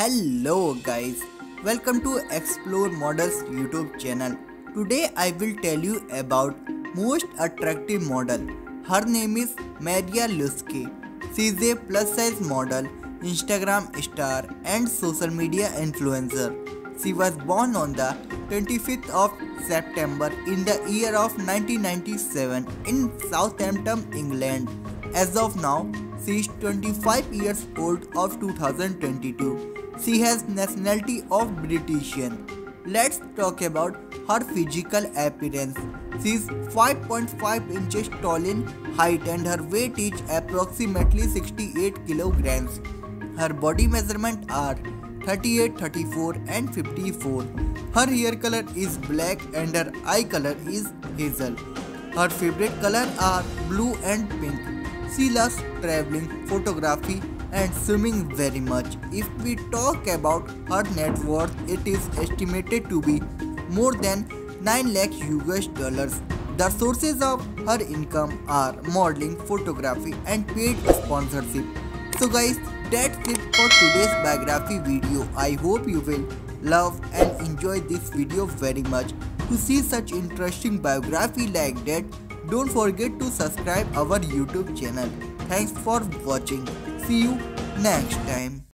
Hello guys, welcome to Explore Models YouTube channel. Today I will tell you about most attractive model. Her name is Maria Luske. She is a plus size model, Instagram star and social media influencer. She was born on the 25th of September in the year of 1997 in Southampton, England. As of now, she is 25 years old of 2022. She has nationality of Britishan. Let's talk about her physical appearance. She is 5.5 inches tall in height and her weight is approximately 68 kilograms. Her body measurements are 38, 34 and 54. Her hair color is black and her eye color is hazel. Her favorite colors are blue and pink. She loves traveling, photography and swimming very much. If we talk about her net worth, it is estimated to be more than 9 lakh US dollars. The sources of her income are modeling, photography and paid sponsorship. So guys, that's it for today's biography video. I hope you will love and enjoy this video very much. To see such interesting biography like that, don't forget to subscribe our YouTube channel. Thanks for watching. See you next time.